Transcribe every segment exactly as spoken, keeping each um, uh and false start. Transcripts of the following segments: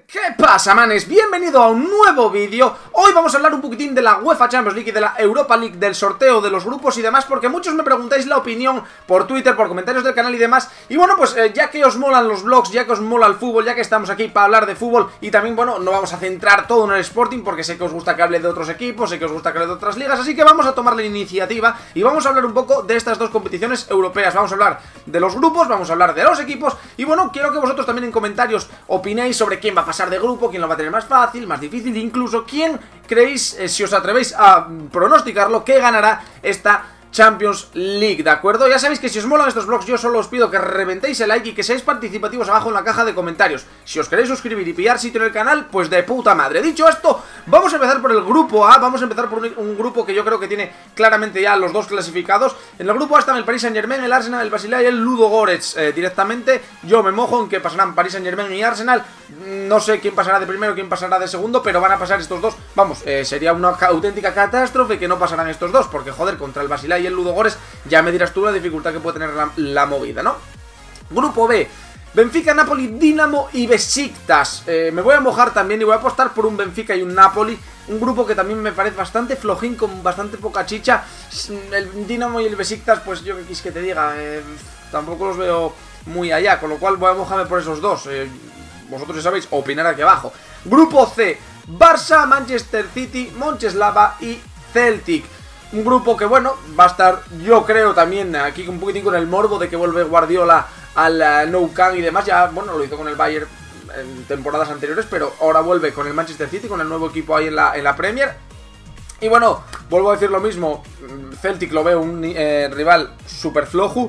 ¿Qué pasa, manes? Bienvenido a un nuevo vídeo. Hoy vamos a hablar un poquitín de la UEFA Champions League y de la Europa League, del sorteo, de los grupos y demás, porque muchos me preguntáis la opinión por Twitter, por comentarios del canal y demás. Y bueno, pues eh, ya que os molan los vlogs, ya que os mola el fútbol, ya que estamos aquí para hablar de fútbol, y también, bueno, no vamos a centrar todo en el Sporting, porque sé que os gusta que hable de otros equipos, sé que os gusta que hable de otras ligas, así que vamos a tomar la iniciativa y vamos a hablar un poco de estas dos competiciones europeas. Vamos a hablar de los grupos, vamos a hablar de los equipos, y bueno, quiero que vosotros también en comentarios opinéis sobre quién va a pasar de grupo, quién lo va a tener más fácil, más difícil, incluso quién creéis, eh, si os atrevéis a pronosticarlo, que ganará esta Champions League, ¿de acuerdo? Ya sabéis que si os molan estos vlogs, yo solo os pido que reventéis el like y que seáis participativos abajo en la caja de comentarios. Si os queréis suscribir y pillar sitio en el canal, pues de puta madre. Dicho esto, vamos a empezar por el grupo A. Vamos a empezar por un, un grupo que yo creo que tiene claramente ya los dos clasificados. En el grupo A están el Paris Saint-Germain, el Arsenal, el Basilea y el Ludogorets. eh, Directamente yo me mojo en que pasarán Paris Saint-Germain y Arsenal. No sé quién pasará de primero, quién pasará de segundo, pero van a pasar estos dos. Vamos, eh, sería una auténtica catástrofe que no pasarán estos dos, porque joder, contra el Basilea y el Ludogorets, ya me dirás tú la dificultad que puede tener la, la movida, ¿no? Grupo B: Benfica, Napoli, Dinamo y Besiktas. eh, Me voy a mojar también y voy a apostar por un Benfica y un Napoli. Un grupo que también me parece bastante flojín, con bastante poca chicha. El Dinamo y el Besiktas, pues yo que quis que te diga, eh, tampoco los veo muy allá, con lo cual voy a mojarme por esos dos. eh, Vosotros ya sabéis, opinar aquí abajo. Grupo C: Barça, Manchester City, Moncheslava y Celtic. Un grupo que, bueno, va a estar, yo creo, también aquí un poquitín con el morbo de que vuelve Guardiola al uh, Nou Camp y demás. Ya, bueno, lo hizo con el Bayern en temporadas anteriores, pero ahora vuelve con el Manchester City, con el nuevo equipo ahí en la, en la Premier. Y bueno, vuelvo a decir lo mismo, Celtic lo veo un eh, rival súper flojo.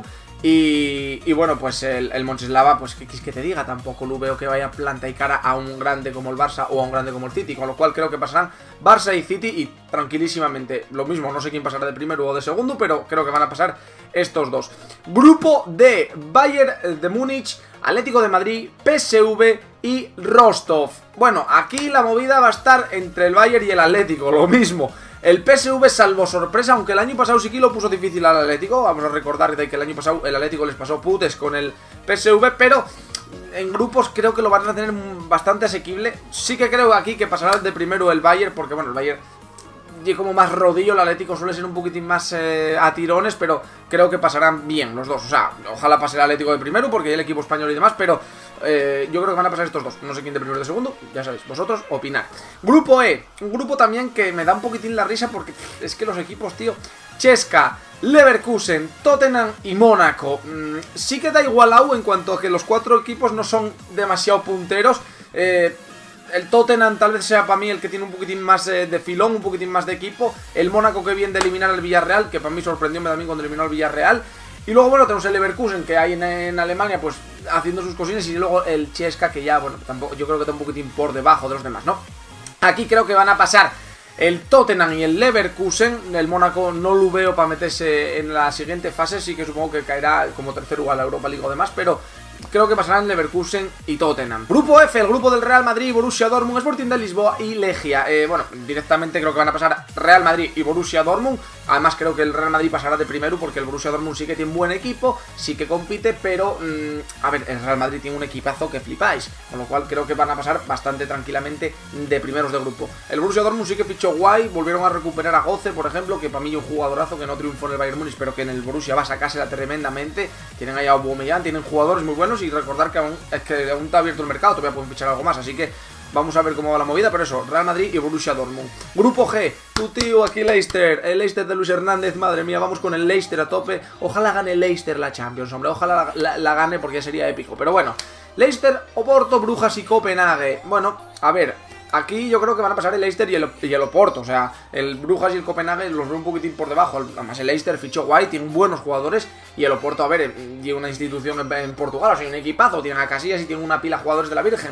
Y, y bueno, pues el, el Moncheslava, pues que quis que te diga, tampoco lo veo que vaya planta y cara a un grande como el Barça o a un grande como el City, con lo cual creo que pasarán Barça y City y tranquilísimamente. Lo mismo, no sé quién pasará de primero o de segundo, pero creo que van a pasar estos dos. Grupo D: Bayern de Múnich, Atlético de Madrid, P S V y Rostov. Bueno, aquí la movida va a estar entre el Bayern y el Atlético, lo mismo. El P S V, salvo sorpresa, aunque el año pasado sí que lo puso difícil al Atlético. Vamos a recordar de que el año pasado el Atlético les pasó putes con el P S V, pero en grupos creo que lo van a tener bastante asequible. Sí que creo aquí que pasará de primero el Bayern, porque bueno, el Bayern tiene como más rodillo, el Atlético suele ser un poquitín más eh, a tirones, pero creo que pasarán bien los dos. O sea, ojalá pase el Atlético de primero, porque hay el equipo español y demás, pero eh, yo creo que van a pasar estos dos. No sé quién de primero o de segundo, ya sabéis, vosotros opinad. Grupo E: un grupo también que me da un poquitín la risa, porque es que los equipos, tío, Chesca, Leverkusen, Tottenham y Mónaco. Mm, sí que da igualado en cuanto a que los cuatro equipos no son demasiado punteros. Eh... El Tottenham tal vez sea para mí el que tiene un poquitín más eh, de filón, un poquitín más de equipo. El Mónaco que viene de eliminar al Villarreal, que para mí sorprendióme también cuando eliminó al Villarreal. Y luego, bueno, tenemos el Leverkusen que hay en, en Alemania, pues haciendo sus cosines. Y luego el Chesca, que ya, bueno, tampoco, yo creo que está un poquitín por debajo de los demás, ¿no? Aquí creo que van a pasar el Tottenham y el Leverkusen. El Mónaco no lo veo para meterse en la siguiente fase. Sí que supongo que caerá como tercero a la Europa League o demás, pero creo que pasarán Leverkusen y Tottenham. Grupo F: el grupo del Real Madrid, Borussia Dortmund, Sporting de Lisboa y Legia. eh, Bueno, directamente creo que van a pasar Real Madrid y Borussia Dortmund. Además creo que el Real Madrid pasará de primero, porque el Borussia Dortmund sí que tiene un buen equipo, sí que compite, pero mmm, a ver, el Real Madrid tiene un equipazo que flipáis, con lo cual creo que van a pasar bastante tranquilamente de primeros de grupo. El Borussia Dortmund sí que fichó guay, volvieron a recuperar a Götze, por ejemplo, que para mí es un jugadorazo, que no triunfó en el Bayern Múnich, pero que en el Borussia va a sacársela tremendamente. Tienen ahí a Aubameyang, tienen jugadores muy buenos, y recordar que aún, es que aún está abierto el mercado, todavía pueden fichar algo más, así que vamos a ver cómo va la movida, pero eso, Real Madrid y Borussia Dortmund. Grupo G: tu tío aquí Leicester, el Leicester de Luis Hernández, madre mía, vamos con el Leicester a tope. Ojalá gane el Leicester la Champions, hombre, ojalá la, la, la gane, porque ya sería épico. Pero bueno, Leicester, Oporto, Brujas y Copenhague. Bueno, a ver, aquí yo creo que van a pasar el Leicester y el, y el Oporto. O sea, el Brujas y el Copenhague los veo un poquitín por debajo. Además el Leicester fichó guay, tiene buenos jugadores. Y el Oporto, a ver, tiene una institución en, en Portugal, o sea, un equipazo, tiene a Casillas y tiene una pila de jugadores de la Virgen.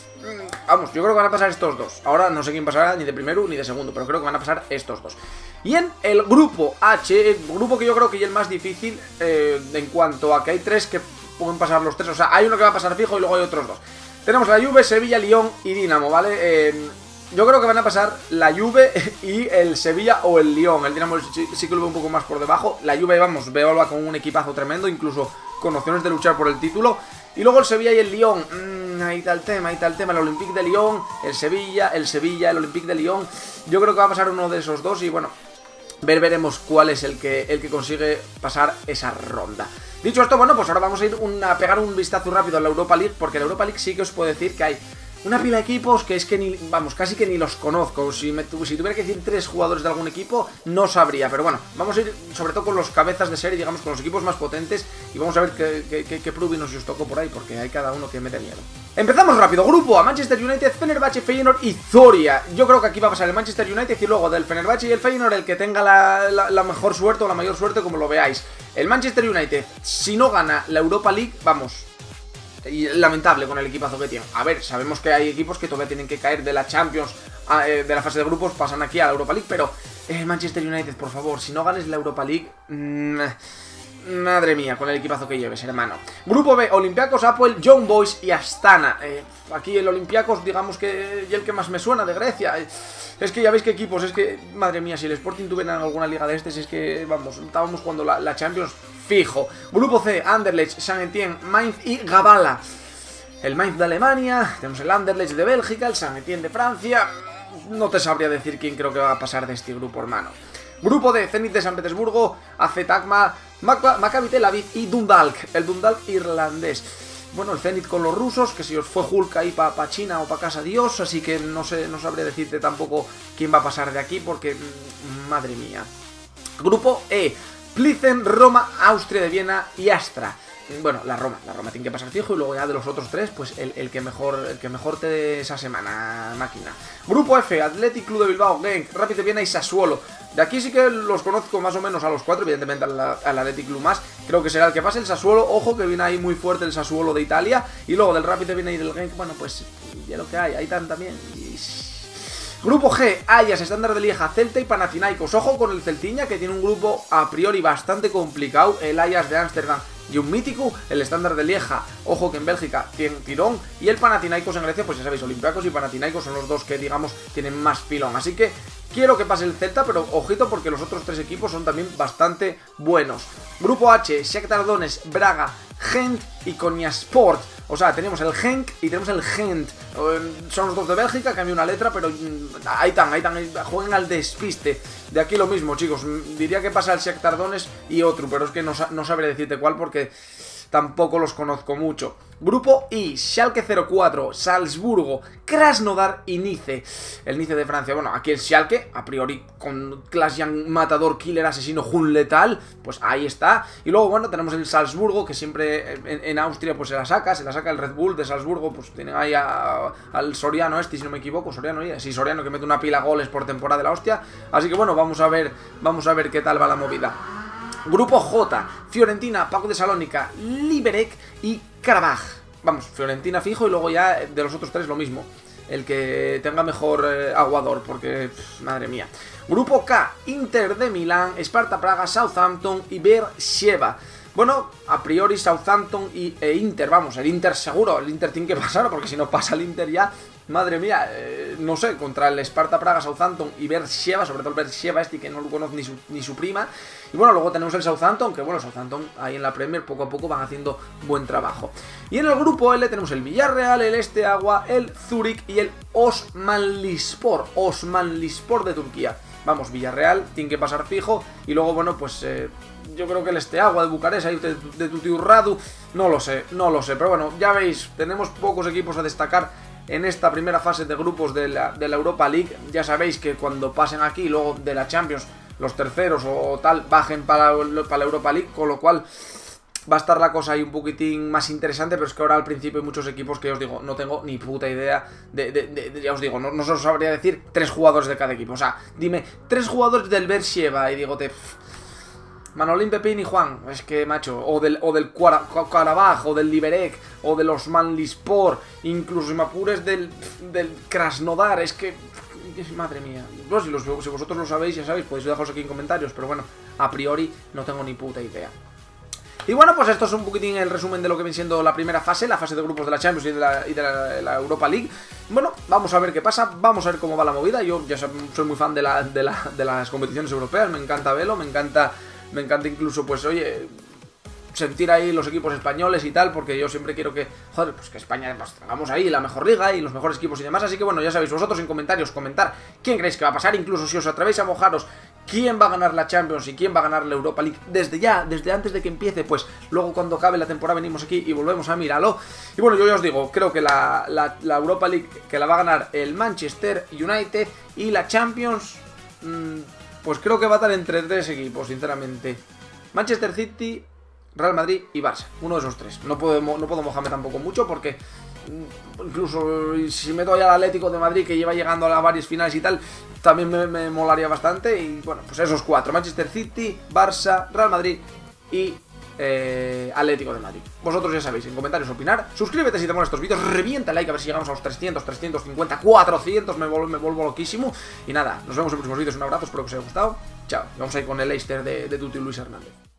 Vamos, yo creo que van a pasar estos dos. Ahora no sé quién pasará ni de primero ni de segundo, pero creo que van a pasar estos dos. Y en el grupo H, el grupo que yo creo que es el más difícil, eh, en cuanto a que hay tres que pueden pasar los tres. O sea, hay uno que va a pasar fijo y luego hay otros dos. Tenemos la Juve, Sevilla, Lyon y Dinamo, ¿vale? Eh, yo creo que van a pasar la Juve y el Sevilla o el Lyon. El Dinamo sí, sí que lo veo un poco más por debajo. La Juve, vamos, veo con un equipazo tremendo, incluso con opciones de luchar por el título. Y luego el Sevilla y el Lyon. Mmm, ahí está el tema, ahí está el tema. El Olympique de Lyon, el Sevilla, el Sevilla, el Olympique de Lyon. Yo creo que va a pasar uno de esos dos y bueno, ver veremos cuál es el que, el que consigue pasar esa ronda. Dicho esto, bueno, pues ahora vamos a ir una, a pegar un vistazo rápido a la Europa League, porque la Europa League sí que os puedo decir que hay una pila de equipos que es que ni, vamos, casi que ni los conozco. Si, me, si tuviera que decir tres jugadores de algún equipo, no sabría. Pero bueno, vamos a ir sobre todo con los cabezas de serie, digamos, con los equipos más potentes. Y vamos a ver qué, qué, qué, qué Prubi os tocó por ahí, porque hay cada uno que mete miedo. Empezamos rápido, grupo A, Manchester United, Fenerbahce, Feyenoord y Zoria. Yo creo que aquí va a pasar el Manchester United y luego del Fenerbahce y el Feyenoord el que tenga la, la, la mejor suerte o la mayor suerte, como lo veáis. El Manchester United, si no gana la Europa League, vamos, y lamentable con el equipazo que tiene. A ver, sabemos que hay equipos que todavía tienen que caer de la Champions, a, eh, de la fase de grupos, pasan aquí a la Europa League, pero eh, Manchester United, por favor, si no ganes la Europa League, mmm, madre mía, con el equipazo que lleves, hermano. Grupo B, Olympiacos, Apoel, Young Boys y Astana. Eh, aquí el Olympiacos, digamos que y el que más me suena de Grecia. Eh, es que ya veis qué equipos, es que, madre mía, si el Sporting tuviera alguna liga de estos, es que, vamos, estábamos jugando la, la Champions fijo. Grupo C, Anderlecht, Saint-Étienne, Mainz y Gabala. El Mainz de Alemania, tenemos el Anderlecht de Bélgica, el Saint-Étienne de Francia. No te sabría decir quién creo que va a pasar de este grupo, hermano. Grupo D, Zenit de San Petersburgo, A Z Alkmaar, Maccabi Tel Aviv y Dundalk, el Dundalk irlandés. Bueno, el Zenit con los rusos, que si os fue Hulk ahí para pa China o para casa Dios, así que no sé, no sabría decirte tampoco quién va a pasar de aquí, porque, madre mía. Grupo E, Plizen, Roma, Austria de Viena y Astra. Bueno, la Roma, la Roma tiene que pasar fijo y luego ya de los otros tres, pues el, el que mejor el que mejor te dé esa semana, máquina. Grupo F, Athletic Club de Bilbao, Genk, Rapid de Viena y Sassuolo. De aquí sí que los conozco más o menos a los cuatro, evidentemente al, al Athletic Club más. Creo que será el que pase el Sassuolo, ojo que viene ahí muy fuerte el Sassuolo de Italia. Y luego del Rapid de Viena y del Genk, bueno pues ya lo que hay, hay tan también. Y... Grupo G, Ajax, Estándar de Lieja, Celta y Panathinaikos. Ojo con el Celtiña, que tiene un grupo a priori bastante complicado. El Ajax de Ámsterdam y un mítico, el Estándar de Lieja, ojo que en Bélgica tiene tirón, y el Panathinaikos en Grecia, pues ya sabéis, Olympiacos y Panathinaikos son los dos que, digamos, tienen más filón. Así que quiero que pase el Celta, pero ojito porque los otros tres equipos son también bastante buenos. Grupo H, Shakhtar Donetsk, Braga, Gent y Konyasport. O sea, tenemos el Genk y tenemos el Gent. Son los dos de Bélgica, cambia una letra, pero ahí están, ahí están, juegan al despiste. De aquí lo mismo, chicos. Diría que pasa el Shakhtar Donetsk y otro, pero es que no, no sabré decirte cuál porque tampoco los conozco mucho. Grupo I, Schalke cero cuatro, Salzburgo, Krasnodar y Nice. El Nice de Francia, bueno, aquí el Schalke, a priori con Clash Young, matador, killer, asesino, Hun letal, pues ahí está. Y luego, bueno, tenemos el Salzburgo, que siempre en, en Austria pues se la saca, se la saca el Red Bull de Salzburgo, pues tienen ahí a, al Soriano este, si no me equivoco, Soriano, sí, Soriano que mete una pila de goles por temporada de la hostia. Así que bueno, vamos a ver, vamos a ver qué tal va la movida. Grupo J, Fiorentina, Paco de Salónica, Liberec y Karabaj. Vamos, Fiorentina fijo y luego ya de los otros tres lo mismo. El que tenga mejor eh, aguador, porque, pff, madre mía. Grupo K, Inter de Milán, Sparta Praga, Southampton y Beersheva. Bueno, a priori Southampton y, e Inter, vamos, el Inter seguro, el Inter tiene que pasar, porque si no pasa el Inter ya, madre mía, eh, no sé, contra el Sparta Praga, Southampton y Beersheva, sobre todo el Beersheva este que no lo conoce ni su, ni su prima. Y bueno, luego tenemos el Southampton, que bueno, Southampton ahí en la Premier poco a poco van haciendo buen trabajo. Y en el grupo L tenemos el Villarreal, el Steaua, el Zurich y el Osmanlispor, Osmanlispor de Turquía. Vamos, Villarreal, tiene que pasar fijo. Y luego, bueno, pues eh, yo creo que el Steaua de Bucarest, ahí de, de Tutiurradu, no lo sé, no lo sé. Pero bueno, ya veis, tenemos pocos equipos a destacar en esta primera fase de grupos de la, de la Europa League. Ya sabéis que cuando pasen aquí, luego de la Champions, los terceros o tal, bajen para la, para la Europa League, con lo cual va a estar la cosa ahí un poquitín más interesante, pero es que ahora al principio hay muchos equipos que os digo, no tengo ni puta idea de, de, de, de ya os digo, no, no os sabría decir tres jugadores de cada equipo. O sea, dime, tres jugadores del Beersheva y digo, te... Manolín, Pepín y Juan, es que macho, o del, o del Karabaj, o del Liberec, o de los Osmanlispor, incluso si me apures del, del Krasnodar, es que... Madre mía, pues si, los, si vosotros lo sabéis, ya sabéis, podéis dejaros aquí en comentarios, pero bueno, a priori no tengo ni puta idea. Y bueno, pues esto es un poquitín el resumen de lo que viene siendo la primera fase, la fase de grupos de la Champions y de la, y de la, de la Europa League. Bueno, vamos a ver qué pasa, vamos a ver cómo va la movida. Yo ya soy muy fan de, la, de, la, de las competiciones europeas, me encanta verlo, me encanta, me encanta incluso, pues oye, sentir ahí los equipos españoles y tal, porque yo siempre quiero que, joder, pues que España pues, tengamos ahí la mejor liga y los mejores equipos y demás. Así que bueno, ya sabéis, vosotros en comentarios comentar quién creéis que va a pasar, incluso si os atrevéis a mojaros quién va a ganar la Champions y quién va a ganar la Europa League desde ya, desde antes de que empiece, pues luego cuando acabe la temporada venimos aquí y volvemos a mirarlo. Y bueno, yo ya os digo, creo que la, la, la Europa League que la va a ganar el Manchester United, y la Champions, mmm, pues creo que va a estar entre tres equipos, sinceramente. Manchester City, Real Madrid y Barça, uno de esos tres. No puedo, no puedo mojarme tampoco mucho porque incluso si meto ya al Atlético de Madrid, que lleva llegando a varias finales y tal, también me, me molaría bastante. Y bueno, pues esos cuatro: Manchester City, Barça, Real Madrid y eh, Atlético de Madrid. Vosotros ya sabéis, en comentarios opinar. Suscríbete si te molan estos vídeos, revienta el like a ver si llegamos a los trescientos, trescientos cincuenta, cuatrocientos, me vuelvo, me vuelvo loquísimo. Y nada, nos vemos en próximos vídeos, un abrazo, espero que os haya gustado. Chao, vamos a ir con el Leicester de, de Tuti Luis Hernández.